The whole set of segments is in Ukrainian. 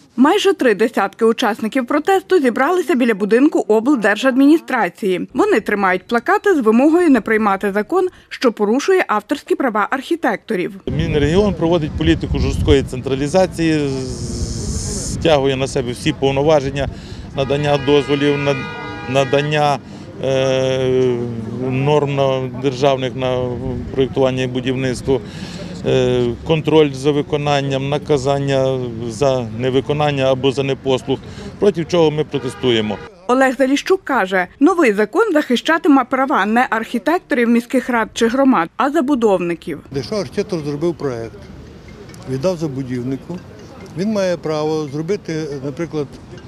Майже 3 десятки учасників протесту зібралися біля будинку облдержадміністрації. Вони тримають плакати з вимогою не приймати закон, що порушує авторські права архітекторів. Мінрегіон проводить політику жорсткої централізації, стягує на себе всі повноваження, надання дозволів, надання норм державних на проєктування і будівництво, контроль за виконанням, наказання за невиконання або за непослух, проти чого ми протестуємо. Олег Заліщук каже, новий закон захищатиме права не архітекторів міських рад чи громад, а забудовників. Якщо архітектор зробив проєкт, віддав забудівнику, він має право зробити, наприклад,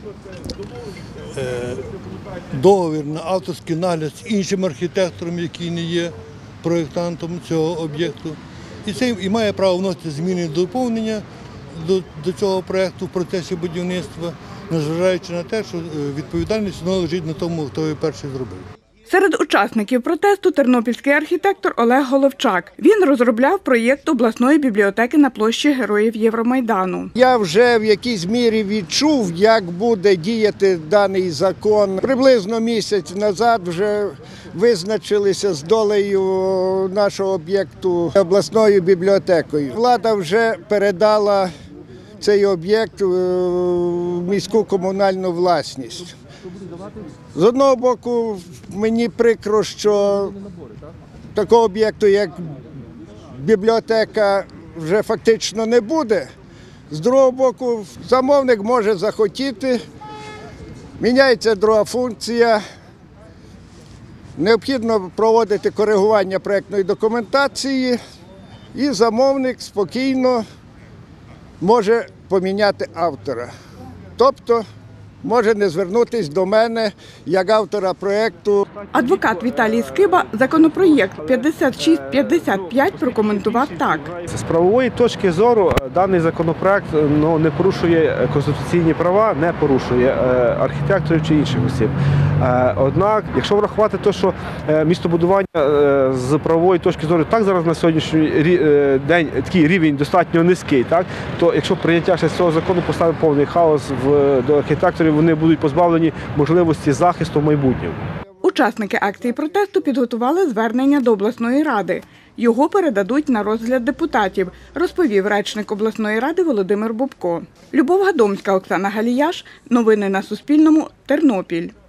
договір на авторський нагляд з іншим архітектором, який не є проєктантом цього об'єкту. І має право вносити зміни і доповнення до цього проєкту в процесі будівництва, незважаючи на те, що відповідальність лежить на тому, хто її перший зробив. Серед учасників протесту тернопільський архітектор Олег Головчак. Він розробляв проєкт обласної бібліотеки на площі Героїв Євромайдану. Я вже в якійсь мірі відчув, як буде діяти даний закон. Приблизно місяць назад вже визначилися з долею нашого об'єкту обласною бібліотекою. Влада вже передала цей об'єкт в міську комунальну власність. З одного боку, мені прикро, що такого об'єкту, як бібліотека, вже фактично не буде. З другого боку, замовник може захотіти, міняється друга функція. Необхідно проводити коригування проєктної документації, і замовник спокійно може поміняти автора. Тобто може не звернутися до мене як автора проєкту. Адвокат Віталій Скиба законопроєкт 5655 прокоментував так. З правової точки зору даний законопроект не порушує конституційні права, не порушує архітекторів чи інших осіб. Однак, якщо врахувати те, що містобудування з правової точки зору так зараз на сьогоднішній день такий рівень достатньо низький, то якщо прийняття ще цього закону поставить повний хаос до архітекторів, вони будуть позбавлені можливості захисту в майбутньому. Учасники акції протесту підготували звернення до обласної ради. Його передадуть на розгляд депутатів, розповів речник обласної ради Володимир Бубко. Любов Гадомська, Оксана Галіяш. Новини на Суспільному. Тернопіль.